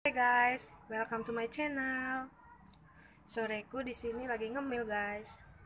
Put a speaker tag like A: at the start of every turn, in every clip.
A: Hai guys, welcome to my channel. Soreku di sini lagi ngemil guys.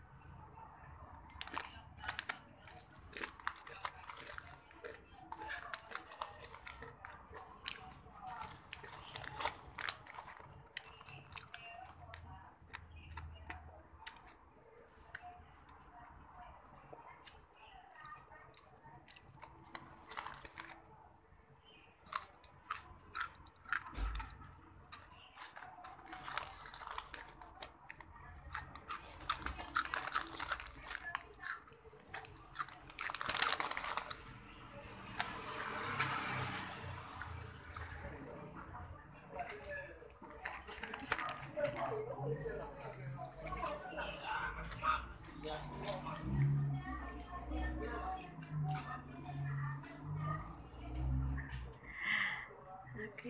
A: Oke.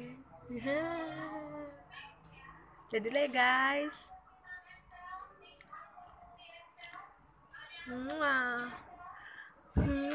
A: Jadi lah guys. Muah.